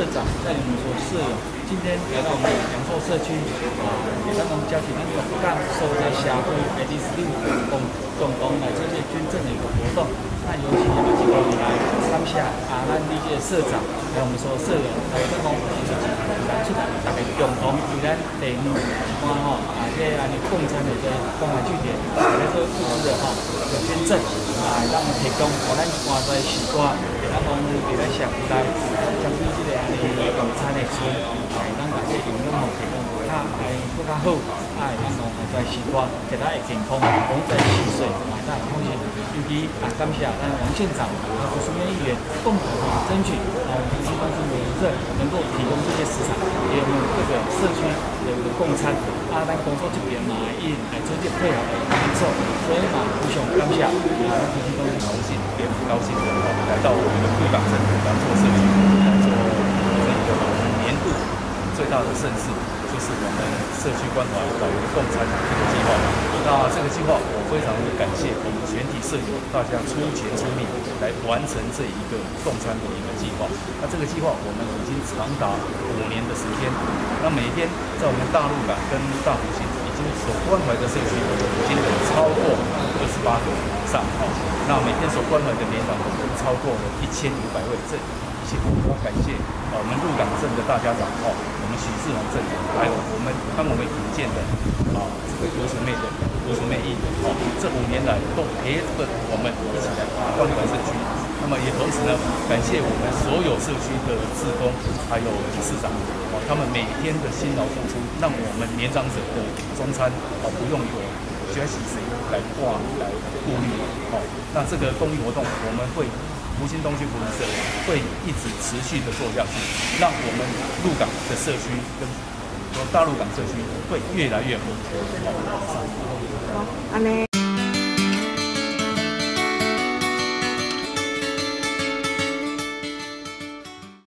社长带领我们所舍友，今天来到我们阳朔社区给咱们邀请咱们不干所在社会ID16共同来做这捐赠的一个活动。那尤其也是今天来感谢咱历届社长还有我们所有舍友，还有咱讲来出来，大家共同为咱地方这安尼共餐的这关怀据点，大家做付出的有捐赠让我们提供，互咱换在时光，给咱讲给咱社区内将比这个安尼共餐的村，咱把这营养提供更较好，咱讲在时光，给大家健康，讲在细水，咱放心。尤其感谢咱王县长和胡淑燕议员共同争取，平溪关系委员会能够提供这些食材给我们各个社区的一个供餐。咱工作这边也来做这配合的工作，所以非常感谢平溪关系高兴，也很高兴的来到我们的鹿港镇阳朔社区来做这个年度最大的盛事，就是我们社区关怀老人共餐这个计划。那这个计划我非常的感谢我们全体社友大家出钱出力来完成这一个共餐的一个计划。那这个计划我们已经长达5年的时间，那每天在我们大鹿港跟大湖县已经所关怀的社区已经有超过28个以上那每天所关怀的年长超过了1500位，这一切我要感谢我们鹿港镇的大家长我们许志宏镇长，还有我们帮我们引荐的这个罗淑妹议员这5年来都陪着我们一起来关怀社区。那么也同时呢，感谢我们所有社区的志工还有理事长他们每天的辛劳付出，让我们年长者的中餐不用有学习谁来顾虑那这个公益活动我们会福兴东区福利社会一直持续的做下去，让我们鹿港的社区跟大鹿港社区会越来越好。 好，安尼。